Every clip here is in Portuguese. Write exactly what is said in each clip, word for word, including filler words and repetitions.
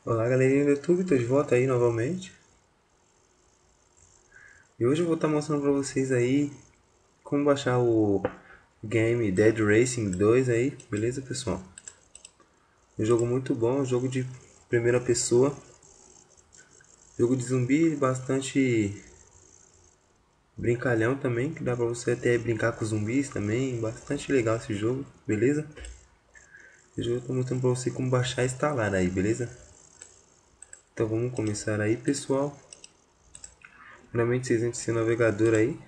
Olá galerinha do YouTube, tô de volta aí novamente. E hoje eu vou estar mostrando pra vocês aí como baixar o game Dead Racing dois aí, beleza pessoal? Um jogo muito bom, um jogo de primeira pessoa. Jogo de zumbi, bastante brincalhão também, que dá pra você até brincar com zumbis também. Bastante legal esse jogo, beleza? Hoje eu tô mostrando pra você como baixar e instalar aí, beleza? Então vamos começar aí pessoal. Primeiramente vocês entrem no seu navegador aí.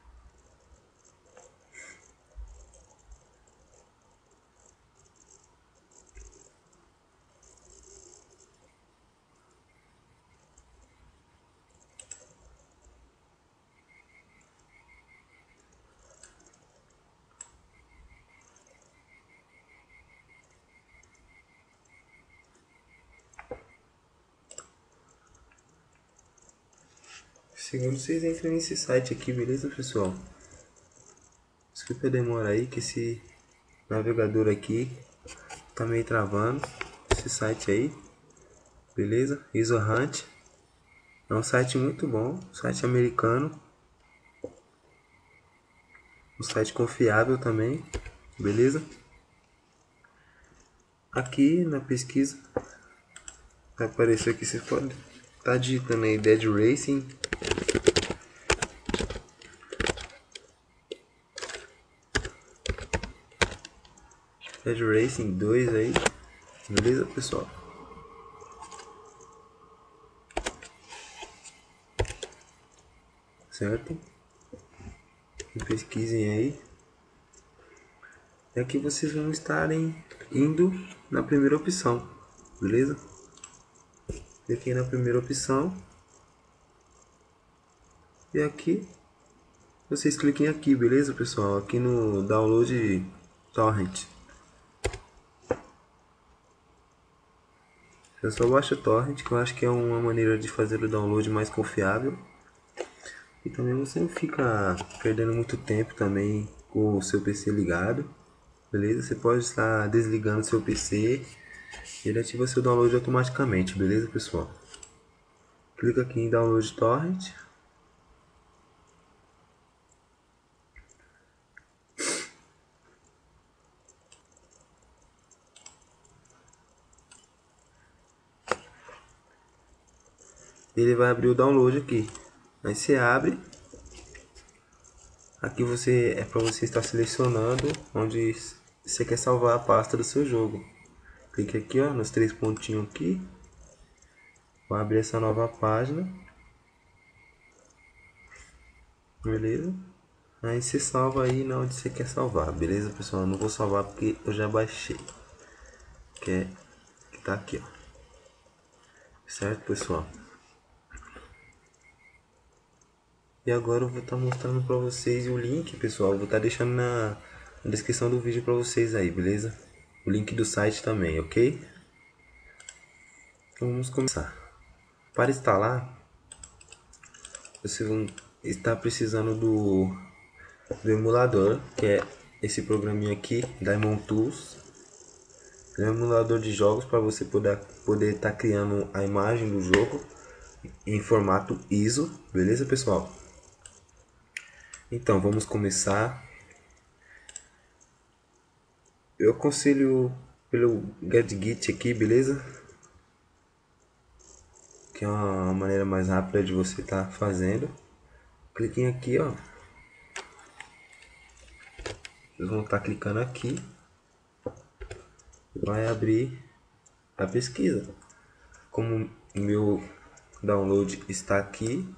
Segundo, vocês entram nesse site aqui, beleza pessoal? Desculpa a demora aí, que esse navegador aqui tá meio travando. Esse site aí, beleza? IsoHunt é um site muito bom, site americano, um site confiável também, beleza? Aqui na pesquisa vai aparecer aqui, você pode tá digitando aí Dead Racing. Dead Racing dois aí, beleza pessoal? Certo? E pesquisem aí. E aqui vocês vão estarem indo na primeira opção, beleza? Cliquei na primeira opção. E aqui, vocês cliquem aqui, beleza pessoal? Aqui no Download Torrent. Eu só baixo o Torrent, que eu acho que é uma maneira de fazer o download mais confiável. E também você não fica perdendo muito tempo também com o seu P C ligado. Beleza? Você pode estar desligando o seu P C e ele ativa seu download automaticamente, beleza pessoal? Clica aqui em Download Torrent. Ele vai abrir o download aqui. Aí você abre. Aqui você é para você estar selecionando onde você quer salvar a pasta do seu jogo. Clique aqui, ó, nos três pontinhos aqui. Vou abrir essa nova página. Beleza? Aí você salva aí na onde você quer salvar, beleza pessoal? Eu não vou salvar porque eu já baixei. Que, é, que tá aqui, ó. Certo pessoal? E agora eu vou estar tá mostrando para vocês o link, pessoal. Eu vou estar tá deixando na, na descrição do vídeo para vocês aí, beleza? O link do site também, ok? Então vamos começar. Para instalar, vocês vão estar precisando do, do emulador, que é esse programinha aqui, Diamond Tools. É um emulador de jogos para você poder poder estar tá criando a imagem do jogo em formato I S O, beleza pessoal? Então vamos começar. Eu aconselho pelo GetGit aqui, beleza? Que é uma maneira mais rápida de você estar tá fazendo. Cliquem aqui, ó. Vocês vão estar tá clicando aqui. Vai abrir a pesquisa. Como o meu download está aqui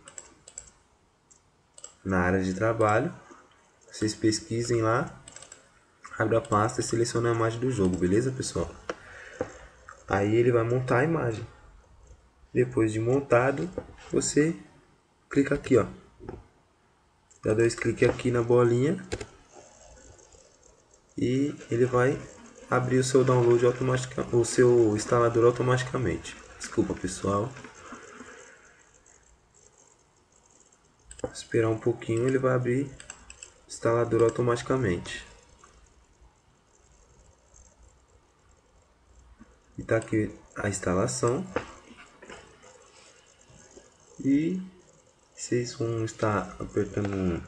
na área de trabalho, vocês pesquisem lá, abre a pasta e seleciona a imagem do jogo, beleza pessoal? Aí ele vai montar a imagem. Depois de montado, você clica aqui, ó. Dá dois cliques aqui na bolinha e ele vai abrir o seu download automaticamente, o seu instalador automaticamente. Desculpa pessoal. Esperar um pouquinho, ele vai abrir o instalador automaticamente. E tá aqui a instalação. e vocês vão estar apertando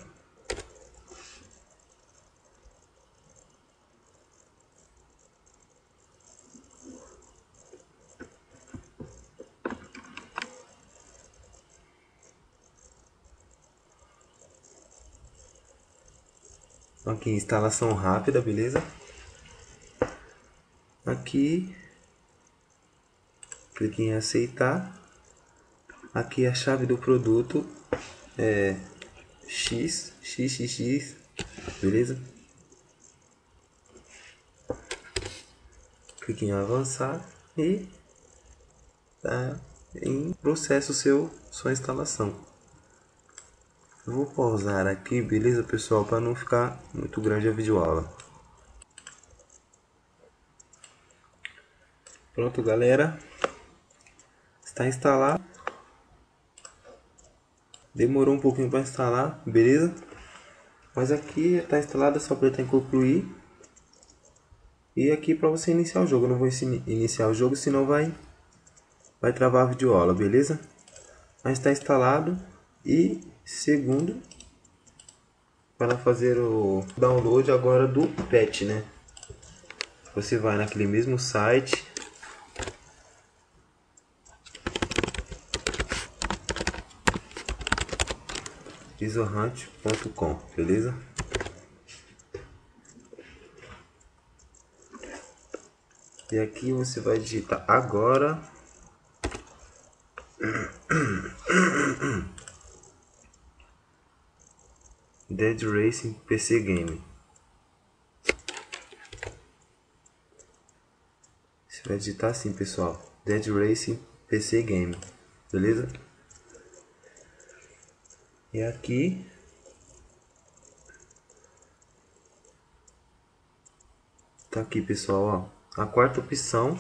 aqui, instalação rápida, beleza? Aqui, clique em aceitar. Aqui a chave do produto é X, X, X, X, beleza? Clique em avançar e tá em processo seu sua instalação. Eu vou pausar aqui, beleza, pessoal, para não ficar muito grande a videoaula. Pronto, galera, está instalado. Demorou um pouquinho para instalar, beleza? Mas aqui está instalado, é só apertar em concluir. E aqui para você iniciar o jogo, eu não vou iniciar o jogo, senão vai vai travar a videoaula, beleza? Mas está instalado. E segundo, para fazer o download agora do patch, né? Você vai naquele mesmo site, isohunt ponto com, beleza? E aqui você vai digitar agora Dead Racing P C Game. Você vai digitar assim, pessoal, Dead Racing P C Game, beleza? E aqui tá aqui, pessoal, ó, a quarta opção,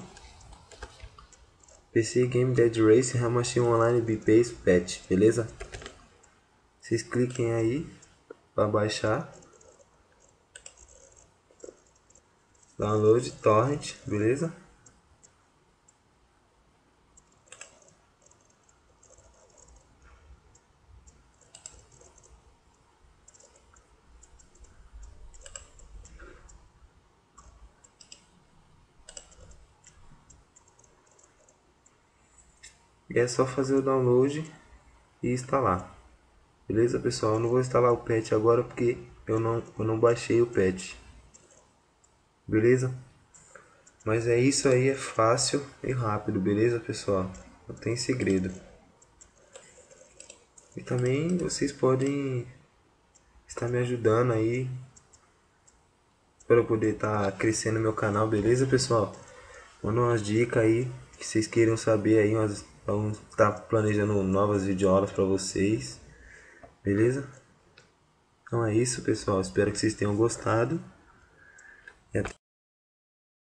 P C Game Dead Racing Machine Online B-Pace Patch, beleza? Vocês cliquem aí para baixar, download torrent, beleza? E é só fazer o download e instalar. Beleza, pessoal? Eu não vou instalar o patch agora porque eu não, eu não baixei o patch. Beleza? Mas é isso aí, é fácil e rápido, beleza, pessoal? Não tem segredo. E também vocês podem estar me ajudando aí para eu poder estar crescendo meu canal, beleza, pessoal? Manda umas dicas aí que vocês queiram saber aí, umas, vamos estar planejando novas videoaulas para vocês, beleza? Então é isso, pessoal, espero que vocês tenham gostado.